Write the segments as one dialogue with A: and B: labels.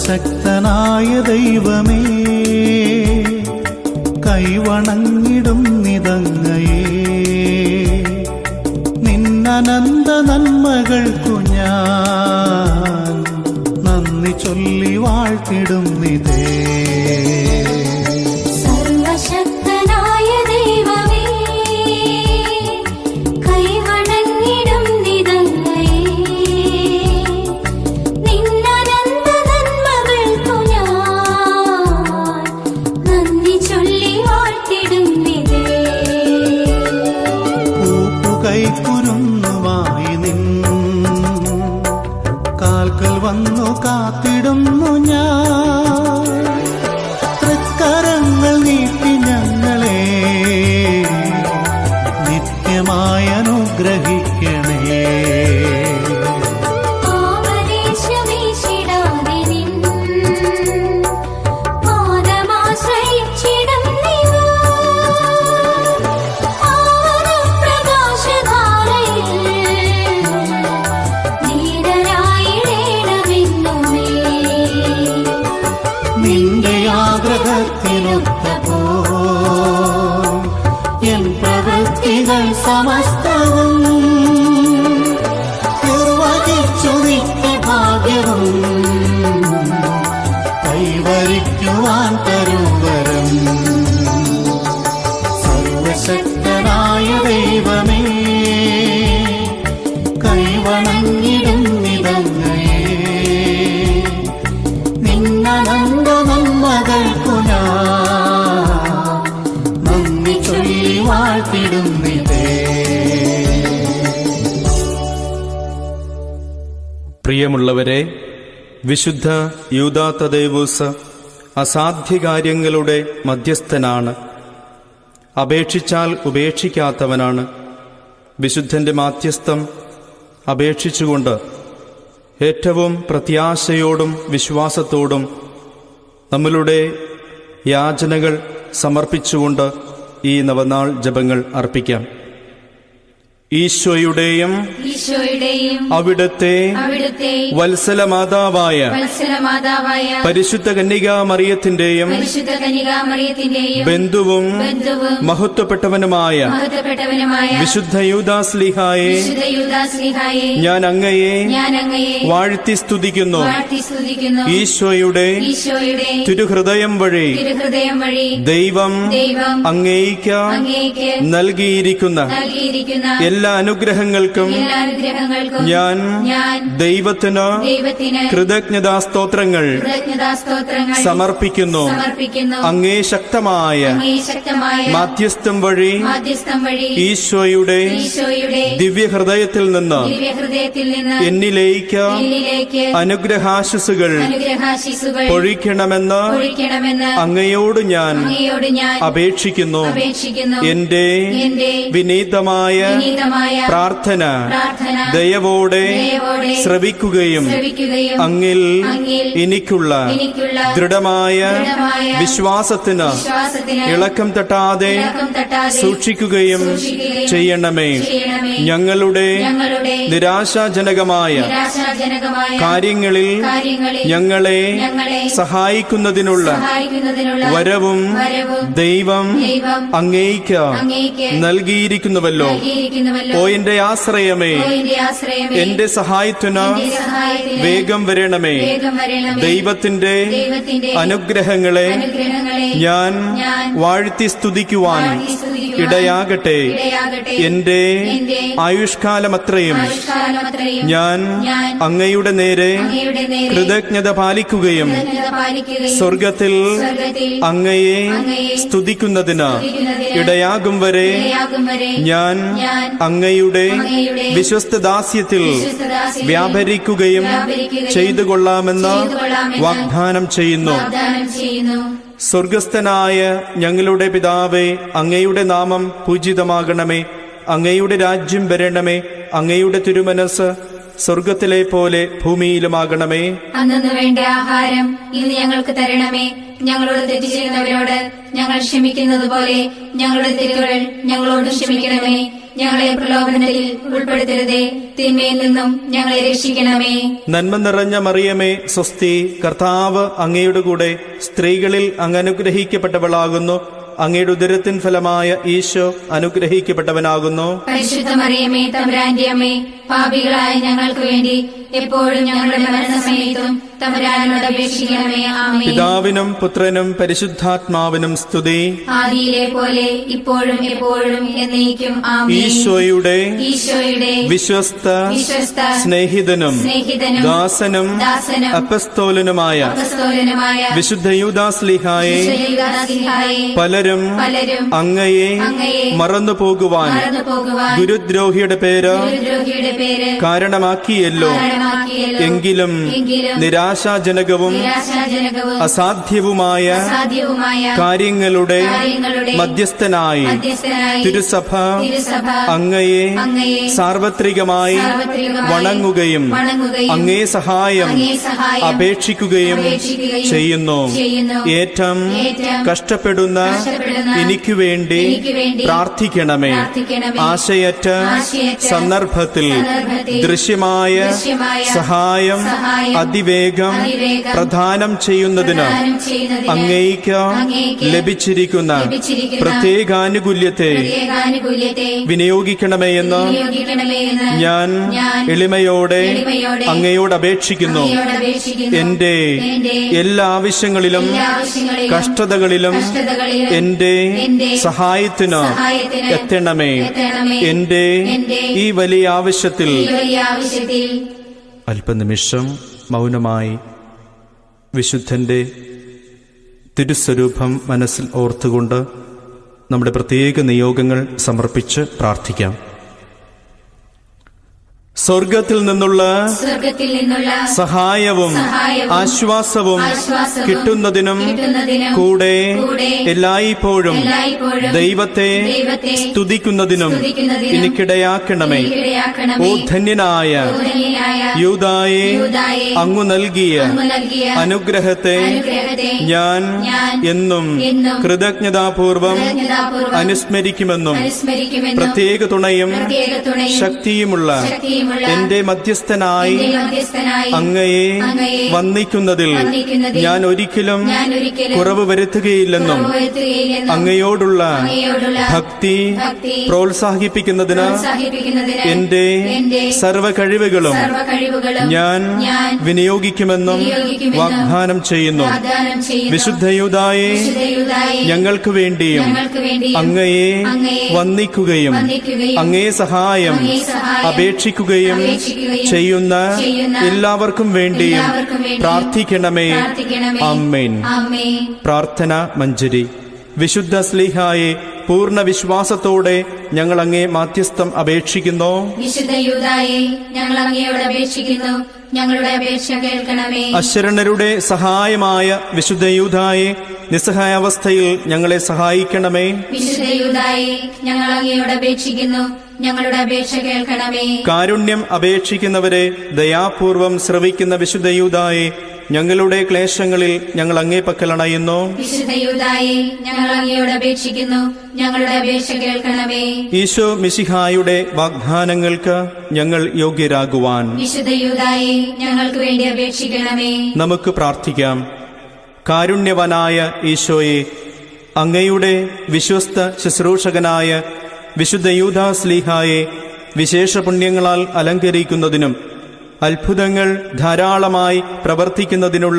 A: സർവശക്തനായ ദൈവമേ, കൈവണങ്ങിടും നിതങ്ങയേ. നിന്നനന്ത നന്മകൾക്കു ഞാൻ നന്ദി ചൊല്ലി വാഴ്ത്തിടും നിതേ.
B: സർവശക്തനായ ദൈവമേ, കൈവണങ്ങിടും നിതങ്ങയേ. നിന്നനന്ത നന്മകൾക്കു ഞാൻ നന്ദി ചൊല്ലി വാഴ്ത്തിടും നിതേ.
A: കൂട്ടുകൈക്കുരുന്നുമായി നിൻ കാൽക്കൽ വന്നു കാത്തിടുന്നു ഞാൻ. തൃക്കരങ്ങൾ നീട്ടി ഞങ്ങളെ നിത്യമായി അനുഗ്രഹിക്കണേ.
B: ആവദേശമീശിടാതെ നിൻ പാദമാശ്രയിച്ചിടും നിവാ. ആവരപ്രകാശധാരയിൽ ധീരരായിടേണമെന്നുമേ.
A: നിന്റെ ആഗ്രഹത്തിനൊത്തപ്പോ എൻ പ്രവൃത്തികൾ സമസ്തവും നിർവഹിച്ചു നിത്യഭാഗ്യവും കൈവരിക്കുവാൻ തരുവരം. സർവശക്തനായ ദൈവമേ, കൈവണങ്ങിടും നിതങ്ങയേ. നിന്നനന്ത നന്മകൾക്കു ഞാൻ നന്ദി ചൊല്ലി വാഴ്ത്തിടും നിതേ.
C: പ്രിയമുള്ളവരെ, വിശുദ്ധ യൂദാ തദേവൂസ് അസാധ്യകാര്യങ്ങളുടെ മധ്യസ്ഥനാണ്. അപേക്ഷിച്ചാൽ ഉപേക്ഷിക്കാത്തവനാണ്. വിശുദ്ധന്റെ മാധ്യസ്ഥം അപേക്ഷിച്ചുകൊണ്ട് ഏറ്റവും പ്രത്യാശയോടും വിശ്വാസത്തോടും നമ്മളുടെ യാചനകൾ സമർപ്പിച്ചുകൊണ്ട് ഈ നവനാൾ ജപങ്ങൾ അർപ്പിക്കാം. ഈശോയുടെയും അവിടുത്തെ വത്സലമാതാവായ പരിശുദ്ധ കന്യകാ മറിയത്തിന്റെയും ബന്ധുവും മഹത്വപ്പെട്ടവനുമായ വിശുദ്ധ യൂദാസ്ലീഹായെ ഞാൻ അങ്ങയെ വാഴ്ത്തി സ്തുതിക്കുന്നു. ഈശോയുടെ തിരുഹൃദയം വഴി ദൈവം അങ്ങേയ്ക്ക് നൽകിയിരിക്കുന്ന എല്ലാ അനുഗ്രഹങ്ങൾക്കും ഞാൻ ദൈവത്തിന് കൃതജ്ഞതാസ്തോത്രങ്ങൾ സമർപ്പിക്കുന്നു. അങ്ങേ ശക്തമായ മാധ്യസ്ഥം വഴി ഈശോയുടെ ദിവ്യഹൃദയത്തിൽ നിന്ന് എന്നിലേക്ക് അനുഗ്രഹാശിസുകൾ പൊഴിക്കണമെന്ന് അങ്ങയോട് ഞാൻ അപേക്ഷിക്കുന്നു. എന്റെ വിനീതമായ പ്രാർത്ഥന ദയവോടെ ശ്രവിക്കുകയും അങ്ങിൽ എനിക്കുള്ള ദൃഢമായ വിശ്വാസത്തിന് ഇളക്കം തട്ടാതെ സൂക്ഷിക്കുകയും ചെയ്യണമേ. ഞങ്ങളുടെ നിരാശാജനകമായ കാര്യങ്ങളിൽ ഞങ്ങളെ സഹായിക്കുന്നതിനുള്ള വരവും ദൈവം അങ്ങേയ്ക്ക് നൽകിയിരിക്കുന്നുവല്ലോ. ഓ എന്റെ ആശ്രയമേ, എന്റെ സഹായത്തിന് വേഗം വരണമേ. ദൈവത്തിന്റെ അനുഗ്രഹങ്ങളെ ഞാൻ വാഴ്ത്തി സ്തുതിക്കുവാൻ ഇടയാകട്ടെ. എന്റെ ആയുഷ്കാലമത്രയും ഞാൻ അങ്ങയുടെ നേരെ കൃതജ്ഞത പാലിക്കുകയും സ്വർഗത്തിൽ അങ്ങയെ സ്തുതിക്കുന്നതിന് ഇടയാകും വരെ ഞാൻ അങ്ങയുടെ വിശ്വസ്തദാസ്യത്തിൽ വ്യാപരിക്കുകയും ചെയ്തുകൊള്ളാമെന്ന് വാഗ്ദാനം ചെയ്യുന്നു. സ്വർഗസ്ഥനായ ഞങ്ങളുടെ പിതാവേ, അങ്ങയുടെ നാമം പൂജിതമാകണമേ. അങ്ങയുടെ രാജ്യം വരണമേ. അങ്ങയുടെ തിരുമനസ് സ്വർഗത്തിലെ പോലെ ഭൂമിയിലുമാകണമേ.
B: അന്നു വേണ്ട ആഹാരം ഇന്ന് ഞങ്ങൾക്ക് തരണമേ. ഞങ്ങളോട് തെറ്റ് ചെയ്യുന്നവരോട് ഞങ്ങൾ ക്ഷമിക്കുന്നത് പോലെ ഞങ്ങളുടെ തെറ്റുകൾ ഞങ്ങളോട് ക്ഷമിക്കണമേ. ഞങ്ങളെ പ്രലോഭനത്തിൽ ഉൾപ്പെടുത്തരുതേ. തിന്മയിൽ നിന്നും ഞങ്ങളെ രക്ഷിക്കണമേ.
C: നന്മ നിറഞ്ഞ മറിയമേ, സ്വസ്തി. കർത്താവ് അങ്ങയുടെ കൂടെ സ്ത്രീകളിൽ അങ്ങ് അനുഗ്രഹിക്കപ്പെട്ടവളാകുന്നു. അങ്ങയുടെ ഉദരത്തിൻ ഫലമായ ഈശോ അനുഗ്രഹിക്കപ്പെട്ടവനാകുന്നു.
B: പരിശുദ്ധ മറിയമേ, തമ്പുരാന്റെ അമ്മേ, പാപികളായ ഞങ്ങൾക്ക് വേണ്ടി എപ്പോഴും ഞങ്ങളുടെ മരണസമയത്തും തമ്പുരാനോട് അപേക്ഷിക്കണമേ. ആമേൻ.
C: പിതാവിനും പുത്രനും പരിശുദ്ധാത്മാവിനും സ്തുതി.
B: ആദിയിലെ പോലെ ഇപ്പോഴും എപ്പോഴും എന്നേക്കും. ആമേൻ.
C: ഈശോയുടെ
B: വിശ്വസ്ത
C: സ്നേഹിതനും ദാസനും അപ്പസ്തോലനുമായ വിശുദ്ധ യൂദാസ്ലീഹായെ പലരും അങ്ങയെ മറന്നു പോകുവാൻ ഗുരുദ്രോഹിയുടെ പേര് കാരണമാക്കിയല്ലോ. എങ്കിലും നിരാശാജനകവും അസാധ്യവുമായ കാര്യങ്ങളുടെ മധ്യസ്ഥനായി തിരുസഭ അങ്ങയെ സാർവത്രികമായി വണങ്ങുകയും അങ്ങേ സഹായം അപേക്ഷിക്കുകയും ചെയ്യുന്നു. ഏറ്റവും കഷ്ടപ്പെടുന്ന എനിക്കു വേണ്ടി പ്രാർത്ഥിക്കണമേ. ആശയറ്റ സന്ദർഭത്തിൽ ദൃശ്യമായ സഹായം അതിവേഗം പ്രദാനം ചെയ്യുന്നതിന് അങ്ങേക്ക് ലഭിച്ചിരിക്കുന്ന പ്രത്യേകാനുകൂല്യത്തെ വിനിയോഗിക്കണമേ എന്ന് ഞാൻ എളിമയോടെ അങ്ങയോട് അപേക്ഷിക്കുന്നു. എന്റെ എല്ലാ ആവശ്യങ്ങളിലും കഷ്ടതകളിലും എന്റെ സഹായത്തിന് എത്തണമേ. എന്റെ ഈ വലിയ ആവശ്യത്തിൽ അല്പനിമിഷം മൗനമായി വിശുദ്ധന്റെ തിരുസ്വരൂപം മനസ്സിൽ ഓർത്തുകൊണ്ട് നമ്മുടെ പ്രത്യേക നിയോഗങ്ങൾ സമർപ്പിച്ച് പ്രാർത്ഥിക്കാം. സ്വർഗത്തിൽ നിന്നുള്ള സഹായവും ആശ്വാസവും കിട്ടുന്നതിനും കൂടെ എല്ലായ്പ്പോഴും ദൈവത്തെ സ്തുതിക്കുന്നതിനും എനിക്കിടയാക്കണമേ. ഓ ധന്യനായ യൂദായെ, അങ്ങു നൽകിയ അനുഗ്രഹത്തെ ഞാൻ എന്നും കൃതജ്ഞതാപൂർവം അനുസ്മരിക്കുമെന്നും പ്രത്യേക തുണയും ശക്തിയുമുള്ള എന്റെ മധ്യസ്ഥനായി അങ്ങയെ വന്ദിക്കുന്നതിൽ ഞാൻ ഒരിക്കലും കുറവ് വരുത്തുകയില്ലെന്നും അങ്ങയോടുള്ള ഭക്തി പ്രോത്സാഹിപ്പിക്കുന്നതിന് എന്റെ സർവ കഴിവുകളും ഞാൻ വിനിയോഗിക്കുമെന്നും വാഗ്ദാനം ചെയ്യുന്നു. വിശുദ്ധ യൂദായെ, ഞങ്ങൾക്ക് വേണ്ടിയും അങ്ങയെ വന്ദിക്കുകയും അങ്ങേ സഹായം അപേക്ഷിക്കുകയും ചെയ്യുന്ന എല്ലാവർക്കും വേണ്ടിയും പ്രാർത്ഥിക്കണമേ. ആമേൻ. പ്രാർത്ഥന മഞ്ജരി. വിശുദ്ധ സ്ലീഹായെ, പൂർണ്ണ വിശ്വാസത്തോടെ ഞങ്ങൾ അങ്ങേ മാധ്യസ്ഥം അപേക്ഷിക്കുന്നു.
B: വിശുദ്ധ യൂദായെ, ഞങ്ങൾ അങ്ങയോട് അപേക്ഷിക്കുന്നു. ഞങ്ങളുടെ അപേക്ഷ കേൾക്കണമേ.
C: അശരണരുടെ സഹായമായ വിശുദ്ധ യൂദായെ, നിസ്സഹായാവസ്ഥയിൽ ഞങ്ങളെ സഹായിക്കണമേ.
B: വിശുദ്ധ യൂദായെ, ഞങ്ങൾ അങ്ങയോട് അപേക്ഷിക്കുന്നു. ഞങ്ങളുടെ അപേക്ഷ കേൾക്കണമേ.
C: കാരുണ്യം അപേക്ഷിക്കുന്നവരെ ദയാപൂർവം ശ്രവിക്കുന്ന വിശുദ്ധ യൂദായെ, ഞങ്ങളുടെ ക്ലേശങ്ങളിൽ ഞങ്ങൾ അങ്ങേ പക്കലണയുന്നു.
B: വിശുദ്ധ യൂദായെ, ഞങ്ങൾ അങ്ങയോട് അപേക്ഷിക്കുന്നു. ഞങ്ങളുടെ അപേക്ഷ കേൾക്കണമേ.
C: ഈശോ മിശിഹായുടെ വാഗ്ദാനങ്ങൾക്ക് ഞങ്ങൾ യോഗ്യരാകുവാൻ
B: വിശുദ്ധ യൂദായെ, ഞങ്ങൾക്ക് വേണ്ടി അപേക്ഷിക്കണമേ.
C: നമുക്ക് പ്രാർത്ഥിക്കാം. കാരുണ്യവനായ ഈശോയെ, അങ്ങയുടെ വിശ്വസ്ത ശുശ്രൂഷകനായ വിശുദ്ധ യൂദാസ്ലീഹായെ വിശേഷ പുണ്യങ്ങളാൽ അലങ്കരിക്കുന്നതിനും അത്ഭുതങ്ങൾ ധാരാളമായി പ്രവർത്തിക്കുന്നതിനുള്ള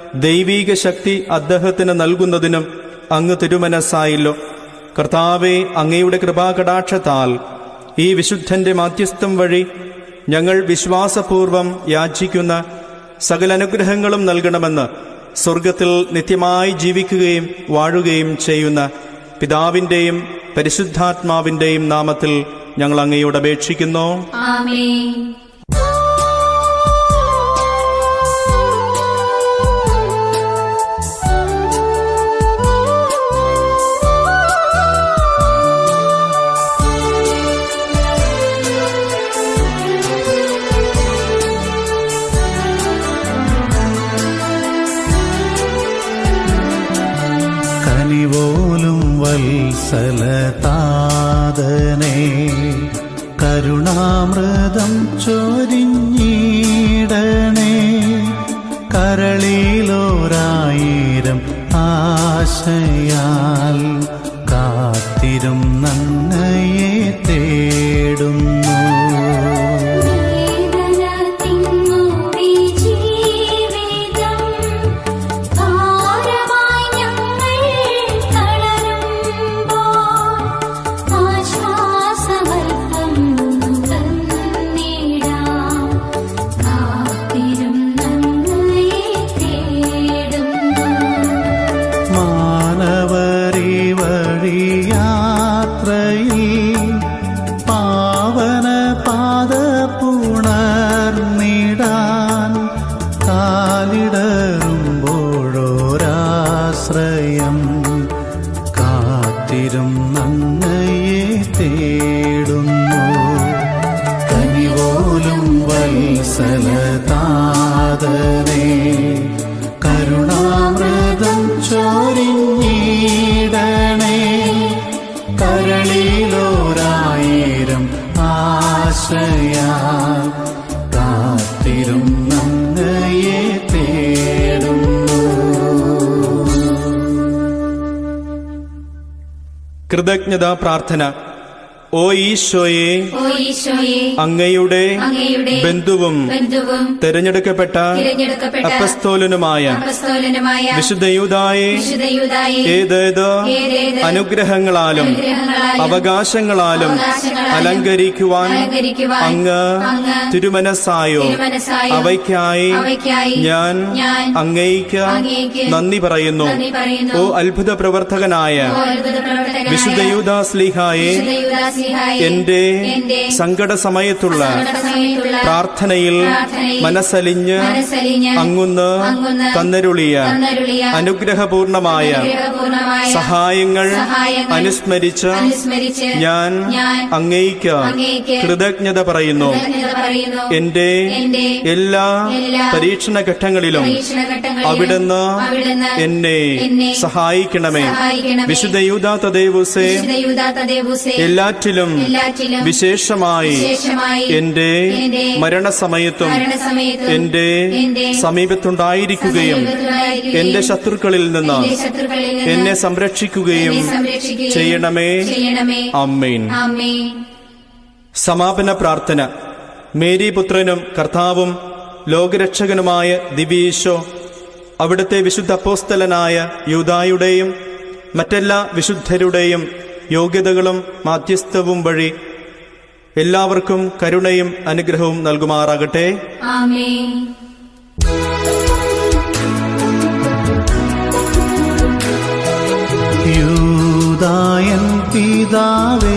C: ദൈവീക ശക്തി അദ്ദേഹത്തിന് നൽകുന്നതിനും അങ്ങ് തിരുമനസ്സായല്ലോ. കർത്താവെ, അങ്ങയുടെ കൃപാകടാക്ഷത്താൽ ഈ വിശുദ്ധന്റെ മാധ്യസ്ഥം വഴി ഞങ്ങൾ വിശ്വാസപൂർവം യാചിക്കുന്ന സകല അനുഗ്രഹങ്ങളും നൽകണമെന്ന് സ്വർഗത്തിൽ നിത്യമായി ജീവിക്കുകയും വാഴുകയും ചെയ്യുന്ന പിതാവിന്റെയും പരിശുദ്ധാത്മാവിന്റെയും നാമത്തിൽ ഞങ്ങൾ അങ്ങയോട് അപേക്ഷിക്കുന്നു.
B: ആമേൻ.
A: കനിപോലും വല്ല വത്സലതാതനേ കരുണാമൃതം ചൊരിഞ്ഞിടണേ. കരളിലോരായിരം ആശയാൽ കാത്തിരും നന്മയെ തേടുന്നു. കാത്തിരും നന്മയെ തേടുന്നു. കനിവോലും വത്സലതാതനേ കരുണാമൃതം ചൊരിഞ്ഞിടണേ. കരളിലോരായിരം ആശയാൽ കാത്തിരും നന്മയെ തേടുന്നു.
C: കൃതജ്ഞതാ പ്രാർത്ഥന. ഓ ഈശോയെ, അങ്ങയുടെ ബന്ധുവും തെരഞ്ഞെടുക്കപ്പെട്ട അപ്പസ്തോലനുമായ വിശുദ്ധ യൂദായെ ഏതേത് അനുഗ്രഹങ്ങളാലും അവകാശങ്ങളാലും അലങ്കരിക്കുവാൻ അങ്ങ് തിരുമനസ്സായോ. അവയ്ക്കായി ഞാൻ അങ്ങയ്ക്ക് നന്ദി പറയുന്നു. ഓ അത്ഭുത പ്രവർത്തകനായ വിശുദ്ധ യൂദാസ്ലീഹായെ, എന്റെ സങ്കട സമയത്തുള്ള പ്രാർത്ഥനയിൽ മനസ്സലിഞ്ഞ് അങ്ങുന്ന് തന്നരുളിയ അനുഗ്രഹപൂർണമായ സഹായങ്ങൾ അനുസ്മരിച്ച് ഞാൻ അങ്ങയ്ക്ക് കൃതജ്ഞത പറയുന്നു. എന്റെ എല്ലാ പരീക്ഷണ ഘട്ടങ്ങളിലും അവിടുന്ന് എന്നെ സഹായിക്കണമേ. വിശുദ്ധ യൂദാ തദേവൂസേ, എല്ലാറ്റിലും വിശേഷമായി എന്റെ മരണസമയത്തും എന്റെ സമീപത്തുണ്ടായിരിക്കുകയും എന്റെ ശത്രുക്കളിൽ നിന്ന് എന്നെ സംരക്ഷിക്കുകയും ചെയ്യണമേ. ആമേൻ. സമാപന പ്രാർത്ഥന. മേരി പുത്രനും കർത്താവും ലോകരക്ഷകനുമായ ദിവ്യേശോ, അവിടുത്തെ വിശുദ്ധ അപ്പോസ്തലനായ യൂദായുടെയും മറ്റെല്ലാ വിശുദ്ധരുടെയും യോഗ്യതകളും മാധ്യസ്ഥവും വഴി എല്ലാവർക്കും കരുണയും അനുഗ്രഹവും നൽകുമാറാകട്ടെ.
B: ആമേൻ.
A: യൂദായൻ പിതാവേ,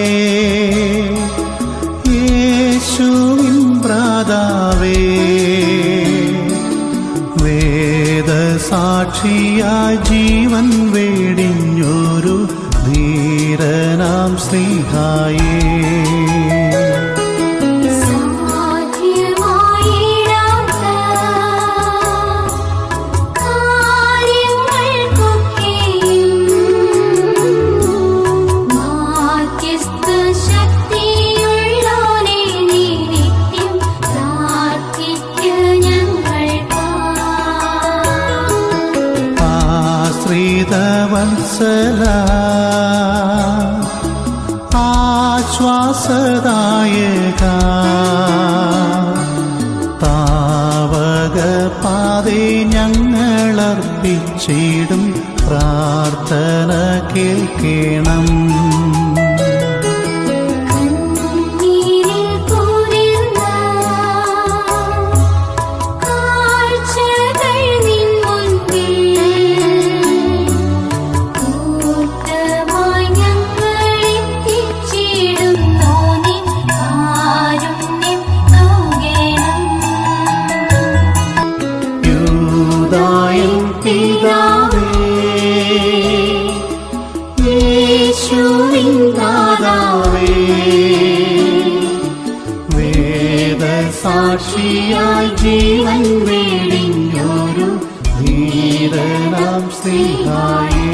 A: യേശുവിൻ ഭ്രാതാവേ, വേദസാക്ഷിയായി ജീവൻ വേടിഞ്ഞൊരു ധീരനാം ശ്രീഹായേ, വത്സല ആശ്വാസദായക, താവക പാതേ ഞങ്ങളർപ്പിച്ചിടും പ്രാർത്ഥന കേൾക്കണം. സാക്ഷിയായി ജീവൻ വേടിഞ്ഞൊരു ധീരനാം ശ്രീഹായേ,